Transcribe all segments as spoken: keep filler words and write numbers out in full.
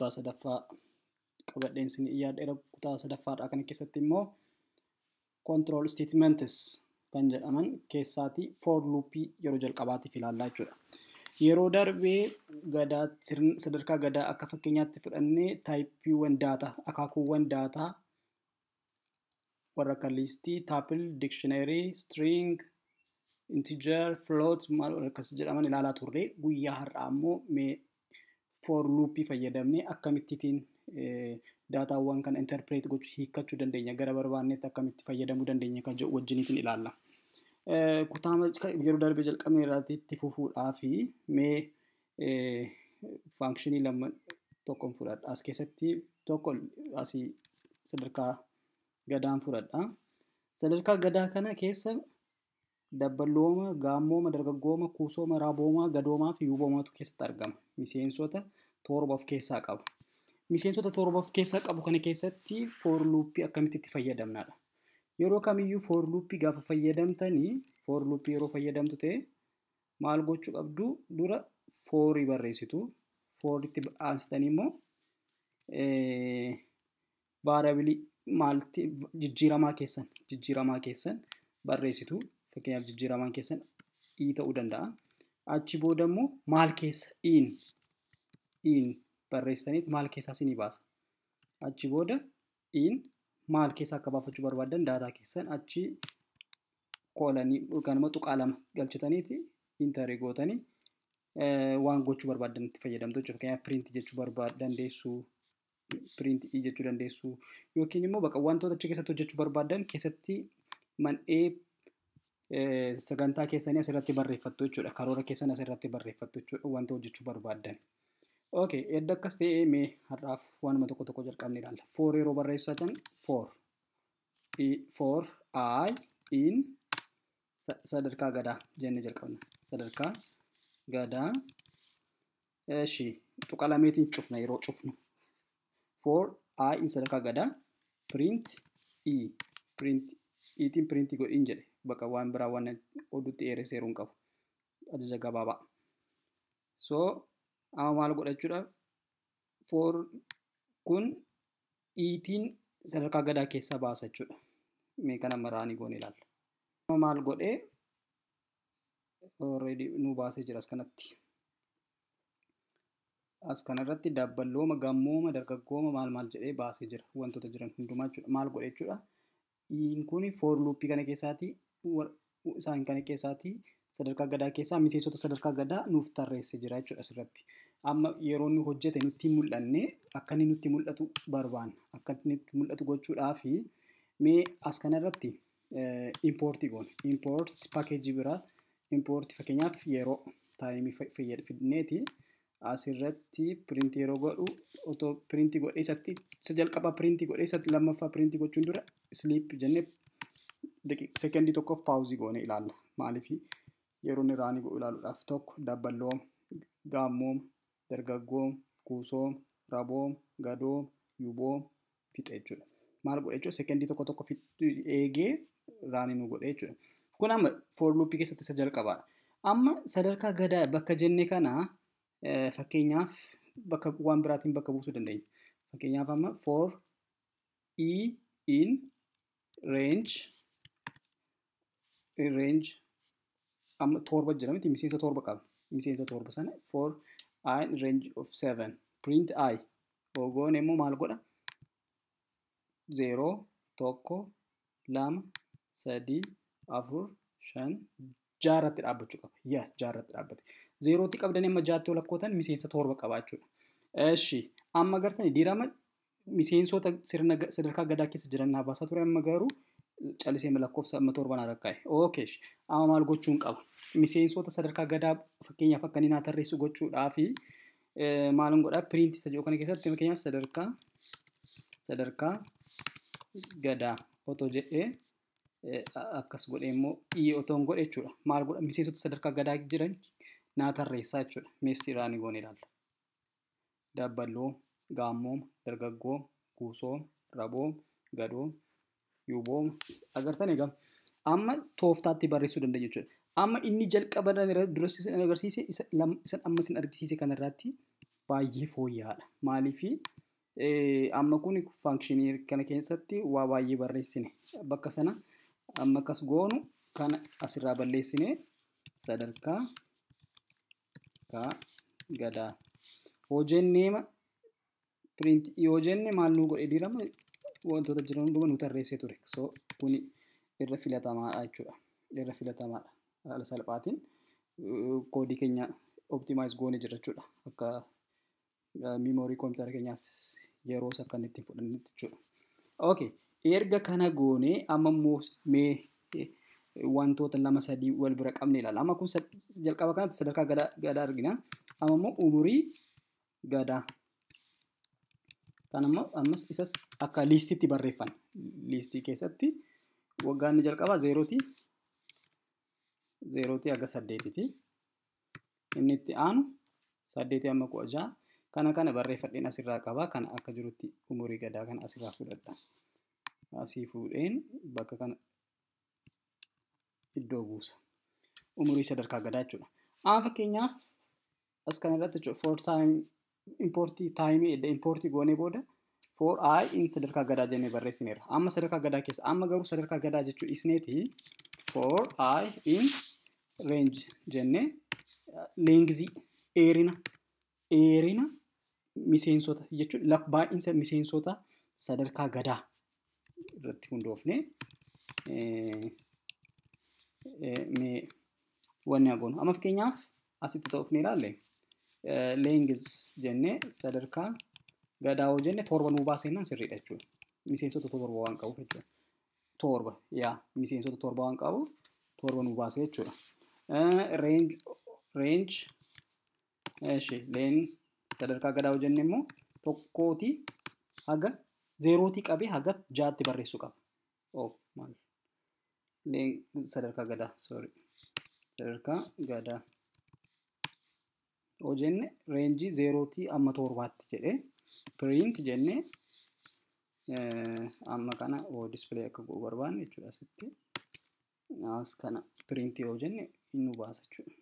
kutaa sadaffaa qabadheen isin yaaddeera kutaa sadaffaadhaa kana keessatti immoo control statements kan jedhaman keessaatii for loopii yeroo jalqabaatiif ilaallaa jechuudha. Yeroo darbee gadaa sadarkaa gadaa akka fakkeenyaatti fudhannee taayipiiwwan daataa akaakuuwwan daataa warra kan listii, tuple, dictionary, string, integer, float maal akkas jedhaman ilaalaa turre. Guyyaa har'aa immoo mee for loopii fayyadamnee akkamittiin daataawwan kan interpret gochuu hiikkachuu dandeenya, gara barbaannetti akkamitti fayyadamuu dandeenya kan jedhu wajjiniitiin ilaalla. Kutaa yeroo darbee jalqabne irratti itti fufuudhaa fi mee functionii lama tokkoon fudhadha. As keessatti tokko asii sadarkaa gadaan fudhadha. Sadarkaa gadaa kana keessa dabballooma, gaammooma, dargaggooma, kuusooma, raabooma, gadoomaa fi yuuboomatu keessatti argama. Miseensota torba of keessaa qaba. Miseensota torba of keessaa qabu kana keessatti for loopii akkamitti itti fayyadamnaadha. Yeroo kamiyyuu for loopii gaafa fayyadamtanii for loopii yeroo fayyadamtu ta'e maal gochuu qabdu dura forii barreessitu. Foritti aansitanii immoo variable maalti jijjiiramaa keessan jijjiiramaa keessan barreessitu. Fakkeenyaaf jijjiiramaan keessan i ta'uu danda'a. Achi booda immoo maal keessa in in barreessaniit maal keessaa isinii baasa. Achi booda in maal keessa akka baafachuu barbaadan daataa keessan achi koolanii yookaan immoo tuqaa lama galchitaniiti interii gootanii waan gochuu barbaadan itti fayyadamtu jechuudha. Fakkeenyaaf print jechuu barbaadan dandeessu, print i jechuu dandeessu yookiin immoo bakka wantoota achi keessatti hojjechuu barbaadan keessatti man'ee sagantaa keessanii asirratti barreeffattu jechuudha. Karoora keessan asirratti barreeffattu jechuudha wanta hojjechuu barbaadan. Okay, edda akkas ta'ee mee har'aaf waanuma tokko tokko jalqabne ilaalla. For yeroo barreessatan for for I in sadarkaa gadaa jenne jalqabna. Sadarkaa gadaa eshi tuqa lameetiin cufna yeroo cufnu. For I in sadarkaa gadaa print e print itiin print godhin jedhe bakka waan biraa waan oduutti eeresee heeruun qabu. Ajaja gabaabaa. So amma maal godhachuudha for kun itiin sadarkaa gadaa keessaa baasa jechuudha. Mee kana maraanii goone ilaalla. Amma maal godhee already nu baasee jira as kanatti. As kanarratti dabballooma, gammooma, dargaggooma maal maal jedhee baasee jira wantoota jiran hundumaa jechuudha. Maal godhe jechuudha. In kuni for loopii kana keessaati isaan kana keessaati sadarkaa gadaa keessaa miseensota sadarkaa gadaa nuuf tarreessee jira jechuudha asirratti. Amma yeroo inni hojjete nutti mul'anne akka inni nutti mul'atu barbaanna. Akka inni nutti mul'atu gochuudhaaf mee as kanarratti import goone. Import package biraa import fakkeenyaaf yeroo taayimii fayyadamneeti asirratti print yeroo godhu auto print godhee isatti isa jalqaba print godhee isatti lammaffaa print gochuun dura sleep jennee sekondii tokkoof pauzii goone ilaalla. Maaliif yeroo inni raanii godhu ilaaluudhaaf tokko dabballoom, gaammoom, dargaggoom, kuusoom, raboom, gadoom, yuuboom fixe jechuudha. Maal godhe jechuudha sekondii tokko tokko eegee raanii nu godhe jechuudha. Kun amma for loopii keessatti isa jalqabaadha. Amma sadarkaa gadaa bakka jenne kana fakkeenyaaf bakka waan biraatiin bakka buusuu dandeenya. Fakkeenyaaf amma for e in range range amma torba jira miti miseensa torba qaba. Miseensa torba sana for I in range of seven print I ogoon immoo maal godha zero tokko lama sadii afur shan jaarratti dhaabbachuu qaba. Yaa jaarratti dhaabbate. Zeerootti qabdanii amma jaatti ol akkootan miseensa torba qaba jechuudha. Eshi amma gartanii dirama miseensota sirna sadarkaa gadaa keessa jiran naa baasaa ture amma garuu callisee lakkoofsa amma torban rakkaa'e. Okay. Amma maal gochuun qaba? Miseensota sadarkaa gadaa fakkeenyaaf akka inni naa tarreessu gochuudhaaf maalin godhaa print isa jiru kana keessatti fakkeenyaaf sadarkaa sadarkaa gadaa otoo jedhee akkas godhee immoo i otoon godhe jechuudha. Maal godha miseensota sadarkaa gadaa jiran naa tarreessaa jechuudha. Meessi raanii goone ilaalla. Dabballoom, gaammoom, dargaggoom, kuusoom, raboom, gadoom, yuuboom agartan eegam. Amma tooftaatti barreessuu dandeenya jechuudha. Amma inni jalqaba dura isin agarsiise isa amma isin argisiise kanarratti baay'ee fooyya'aadha. Maaliif amma kun funkshinii kana keessatti waa baay'ee barreessine bakka sana amma akkas goonu kana asirraa balleessine sadarkaa ka gadaa hojjenneema print yoo jenne maal nu godhe dirama wantoota jiran hunduma nu tarreessee ture. So kuni irra filatamaadha jechuudha. Irra filatamaadha. Haala salphaatiin koodii keenya optimize goone jira jechuudha. Akka memory computer keenyaas yeroo akka inni ittiin fudhannetti jechuudha. Okay, erga kana goone amma immoo mee wantoota lama sadii wal bira qabne ilaala. Amma kun jalqaba kanatti sadarkaa gadaa gadaa argina. Amma immoo umurii gadaa. Kan ammoo ammas isas akka listiitti barreeffan. Listii keessatti waggaan ni jalqaba zeerootii zeerootii aga saddeetiiti. Inni itti aanu saddeetii amma kudha ja'a. Kana kana barreeffadheen asirraa qaba. Kana akka jirutti umurii gadaa kana asirraa fudhadha. Asii fuudheen bakka kana iddoo buusa. Umurii sadarkaa gadaa jechuudha. Amma fakkeenyaaf as kana irratti jechuudha for time importii time edda importii goonee booda for I in sadarkaa gadaa jennee barreessineera. Amma sadarkaa gadaa keessa amma garuu sadarkaa gadaa jechuu isneeti for I in range jennee length dheerina dheerina miseensota jechuudha baay'insa miseensota sadarkaa gadaa irratti hundoofne mee wanni agoonu. Amma fakkeenyaaf asitti ta'uuf ni ilaalle length jennee sadarkaa gadaa hoo jenne torba nuu baasennaan sirriidha jechuudha. Miseensota torba waan qabuuf jechuudha. Torba yaa miseensota torba waan qabuuf torba nuu baasee jechuudha. Range range eeshi leen sadarkaa gadaa hoo jenne immoo tokkootii haga zeerootii qabee haga jaatti barreessuu qaba. Oh maal leen sadarkaa gadaa sorry sadarkaa gadaa hoo jenne range zeerootii amma torbaatti jedhee print jenne amma kana oo display akka go'u barbaanne jechuudha asitti as kana print yoo jenne nu baasa jechuudha.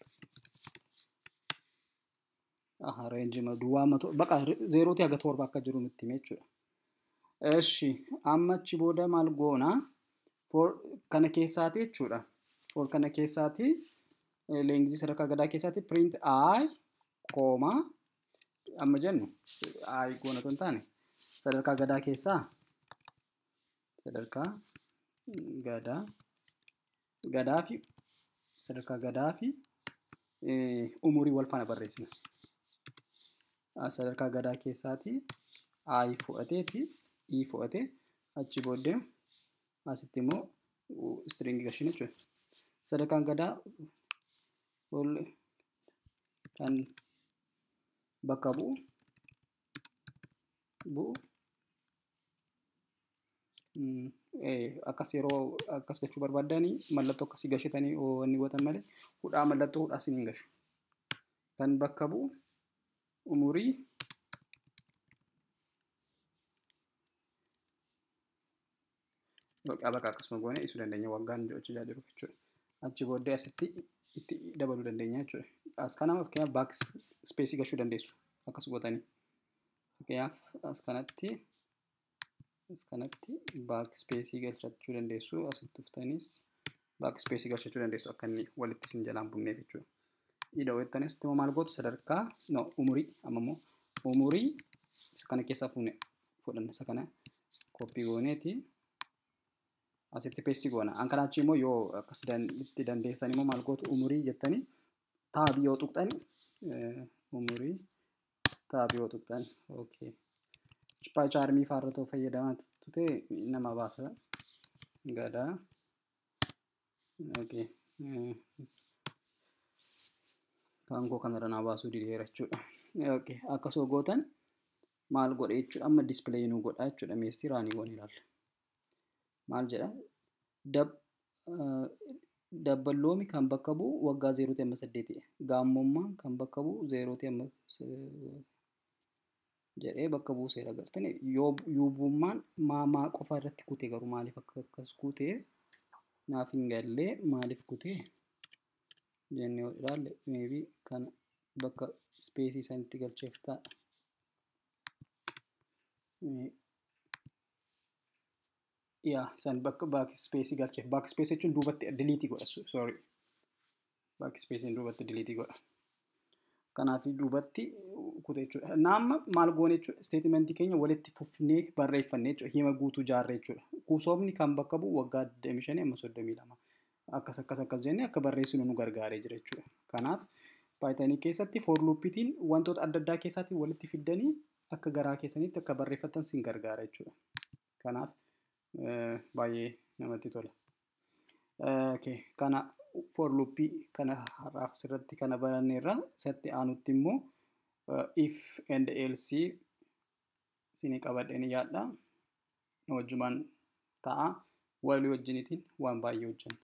Aha range ma duwwaa mato baqa zeerootii haga torba akka jiru nutti hime jechuudha. Eshi amma achi booda maal goona for kana keessaati jechuudha. For kana keessaati length sadarkaa gadaa keessaati print I comma amma jennu I goona ton taane sadarkaa gadaa keessaa sadarkaa gadaa gadaa fi sadarkaa gadaa fi umurii wal faana barreessina. Sadarkaa gadaa keessaati I fudhatee fi E fudhatee achi booddee asitti immoo string gashina jechuudha. Sadarkaan gadaa ol kan bakka bu'u bu'u akkas yeroo akkas gochuu barbaadanii mallattoo akkasii gashitanii wanni gootan malee hudhaa mallattoo hudhaa isin hin gashu. Kan bakka bu'u umurii bakka bakka akkasuma goone ibsuu dandeenya waggaan hojjechaa jiru jechuudha. Achi booddee asitti itti dabaluu dandeenya jechuudha. As kana fakkeenyaaf back space gashuu dandeessu akkas gootanii. Fakkeenyaaf as kanatti as kanatti back space galchachuu dandeessu asitti tuftaniis back space galchachuu dandeessu akka inni walitti isin jalaan bunneef jechuudha. Ida wettanis timo maal gootu sadarkaa no umurii amma immoo umurii isa kana keessaa fuune fudhanna isa kana copy gooneeti asitti paste goona. An kana achi immoo yoo akkas itti dandeessan immoo maal gootu umurii jettanii taabii yoo tuqxan umurii taabii yoo tuqxan okay. Pie charmii faarra ta'uu fayyadamaa tute nama baasa gadaa okay. Kankoo kanarra naa baasuu dideera jechuudha. Okay, akkasoo gootan maal godhe jechuudha amma display nu godha jechuudha meestii raanii goone ilaalla. Maal jedha dab dabballoomi kan bakka bu'u waggaa zeerootii amma saddeeti gaammummaan kan bakka bu'u zeerootii amma jedhee bakka buuseera gartani yoo yuubummaan maamaa qofa irratti kutee garuu maaliif akka akkas kutee naaf hin gallee maaliif kutee jennee ilaalle maybe kana bakka space sanitti galcheef ta'a. yaa san bakka backspace galcheef backspace jechuun duubatti delete godha sorry backspace duubatti delete godha kanaaf duubatti kute jechuudha naamma maal goone jechuudha statement keenya walitti fufnee barreeffannee jechuudha hima guutuu jaarree jechuudha kuusoomni kan bakka bu'u waggaa digdamii shan amma soddomii lama akkas akkas akkas jennee akka barreessinu nu gargaaree jira jechuudha kanaaf Python keessatti for loopitiin wantoota adda addaa keessatti walitti fiddanii akka garaa keessanitti akka barreeffatan sin gargaara jechuudha kanaaf baay'ee namatti tola. Okay, kana for loop kana har'aaf sirratti kana baranneerra isatti aanutti immoo if and else isinii qabadheen yaadha wajjumaan ta'a walii wajjinitiin waan baay'ee hojjenna.